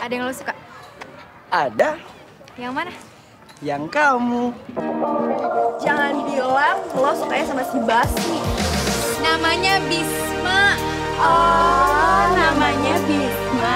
Ada yang lo suka? Ada. Yang mana? Yang kamu. Jangan bilang lo sukanya sama si Basmi. Namanya Bisma. Oh, namanya Bisma.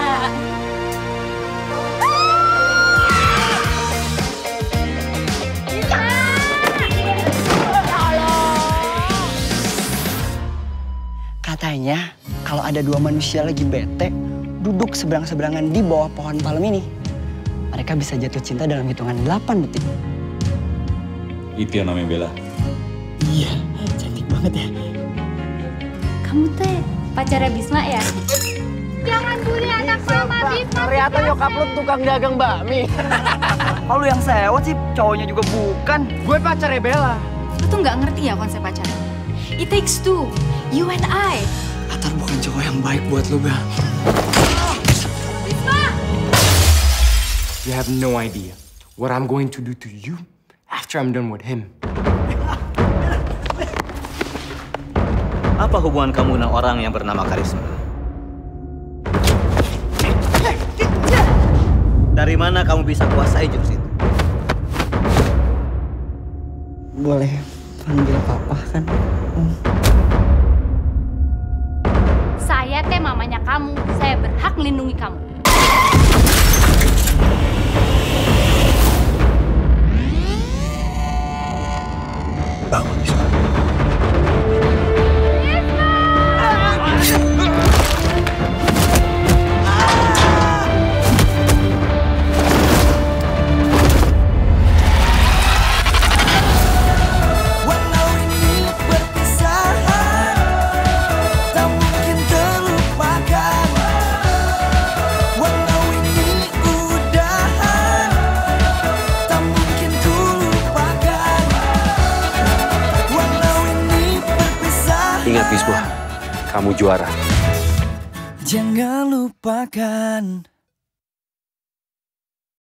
Katanya kalau ada dua manusia lagi bete, duduk seberang-seberangan di bawah pohon palem ini, mereka bisa jatuh cinta dalam hitungan 8 detik. Itu yang namanya Bella. Iya, cantik banget ya. Kamu teh pacarnya Bisma ya? Jangan bully anak mama, Bisma. Ternyata nyokap lu tukang dagang bakmi. Kalau lu yang sewot sih, cowoknya juga bukan. Gue pacarnya Bella. Lu tuh nggak ngerti ya konsep pacaran? It takes two, you and I. Atar bukan cowok yang baik buat lu, Bel. You have no idea what I'm going to do to you after I'm done with him. Apa hubungan kamu dengan orang yang bernama Karisma? Dari mana kamu bisa kuasai jurus itu? Boleh panggil papa kan? Saya teh mamanya kamu, saya berhak melindungi kamu. Bangun, Bisma. Ingat Bisma, kamu juara. Jangan lupakan.